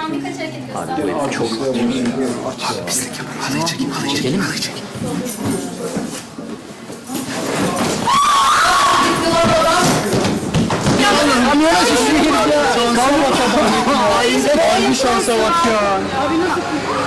Son birkaç hareket göster. Abi çok abi pislik yapar. Halıyı çekin, halıyı çekin, halıyı çekin. Kamyona şişini girip ya. Kalma kadar. Ay bir şansa bak ya.